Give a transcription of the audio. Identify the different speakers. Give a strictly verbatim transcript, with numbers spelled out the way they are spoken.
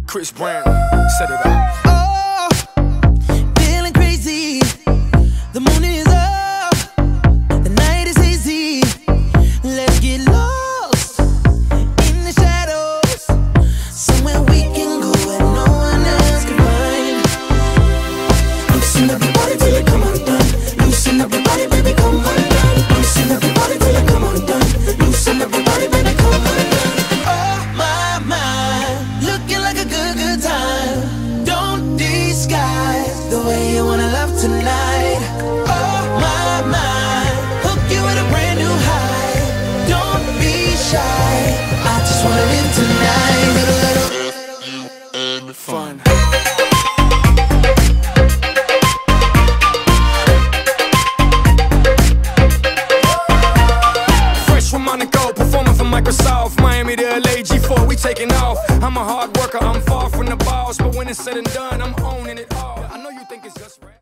Speaker 1: Chris Brown, set it up.
Speaker 2: Oh, feeling crazy. The moon is up, the night is hazy. Let's get lost in the shadows, somewhere we can go where no one else can find. Loosen up your body till it come undone. Loosen up your body, baby, come undone. Loosen up your body till it come undone. Loosen up your body, baby, come undone. Oh my, my, looking like a good, good time. Don't disguise the way you wanna love tonight. Oh my, my, hook you with a brand new high. Don't be shy, I just wanna live tonight. Little, little
Speaker 1: And fun. Fresh from Monaco, performing for Microsoft, Miami to L A, G four, we taking off. I'm a hard worker, I'm far from the boss, but when it's said and done, I'm owning it all. I know you think it's just rap.